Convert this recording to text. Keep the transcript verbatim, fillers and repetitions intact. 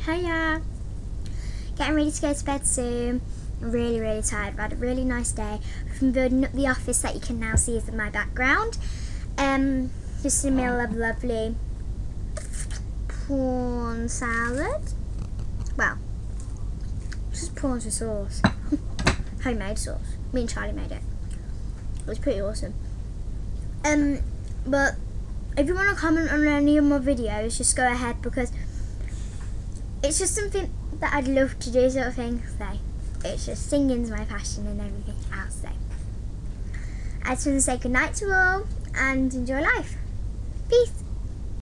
Hiya! Getting ready to go to bed soon. I'm really, really tired. I've had a really nice day. I've been building up the office that you can now see is in my background. Um, just in the middle of lovely prawn salad. Well, just prawns with sauce. Homemade sauce. Me and Charlie made it. It was pretty awesome. Um, but if you want to comment on any of my videos, just go ahead, because it's just something that I'd love to do, sort of thing. So it's just singing's my passion and everything else. So I just want to say good night to all and enjoy life. Peace.